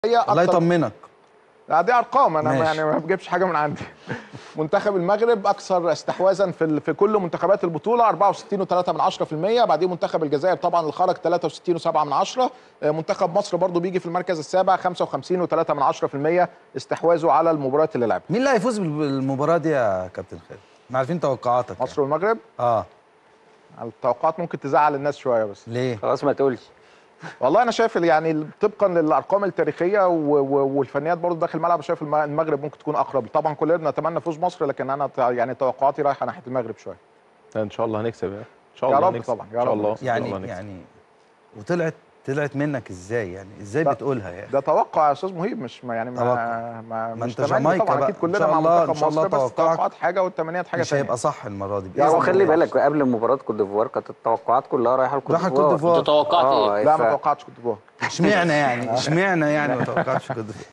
هي الله يطمنك. لا دي ارقام، انا ماشي. يعني ما بجيبش حاجه من عندي. منتخب المغرب اكثر استحواذا في كل منتخبات البطوله 64.3%. بعدين منتخب الجزائر طبعا اللي خرج 63.7%. منتخب مصر برضو بيجي في المركز السابع 55.3% استحواذه على المباريات اللي لعبها. مين اللي هيفوز بالمباراه دي يا كابتن خالد؟ احنا عارفين توقعاتك مصر والمغرب. اه التوقعات ممكن تزعل الناس شويه بس ليه؟ خلاص ما تقولش. والله انا شايف يعني طبقا للارقام التاريخيه والفنيات برضه داخل الملعب، شايف المغرب ممكن تكون اقرب. طبعا كلنا نتمنى فوز مصر، لكن انا يعني توقعاتي رايحه ناحيه المغرب شويه. ان شاء الله هنكسب ان شاء يا الله رب هنكسب. طبعا يا ان شاء رب الله يعني وطلعت منك ازاي؟ يعني ازاي بتقولها يا اخي؟ ده توقع يا استاذ مهيب، مش يعني ما مش انت جامايكا طبعا بقى. اكيد كلنا إن شاء مع الله منتخب مصر، بس توقعك توقعات حاجه والتمنيات حاجه مش ثانيه. هيبقى صح المره دي يا بإذن رب. وخلي الله. بالك قبل مباراه كوت ديفوار كانت التوقعات كلها رايحه لكوت رايحة كوت ديفوار. ديفوار. انت توقعت ايه؟ لا ما توقعتش كنت بوها. اشمعنى يعني ما توقعتش كده؟